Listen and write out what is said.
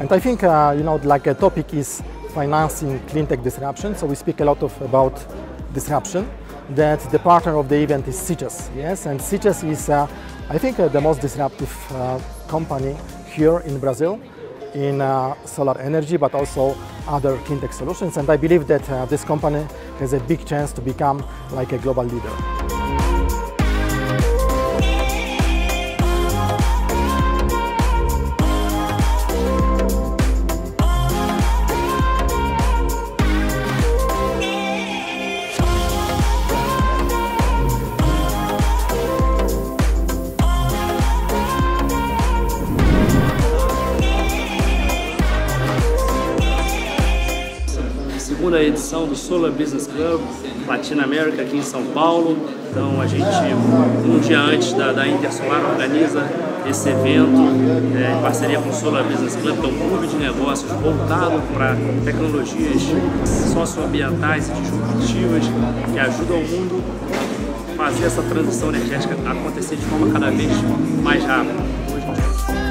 And I think, like a topic is financing clean tech disruption. So we speak a lot about disruption. That the partner of the event is CITES, yes, and CITES is, I think, the most disruptive company here in Brazil in solar energy, but also other clean tech solutions. And I believe that this company has a big chance to become like a global leader. Segunda edição do Solar Business Club Latina América aqui em São Paulo. Então a gente, um dia antes da Intersolar, organiza esse evento em parceria com o Solar Business Club, que é um clube de negócios voltado para tecnologias socioambientais e disruptivas que ajudam o mundo a fazer essa transição energética acontecer de forma cada vez mais rápida.